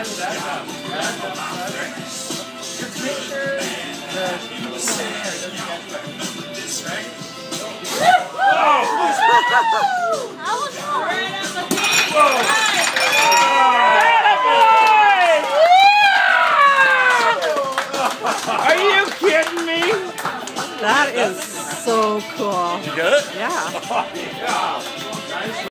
Are you kidding me? That is so cool. You get it? Yeah.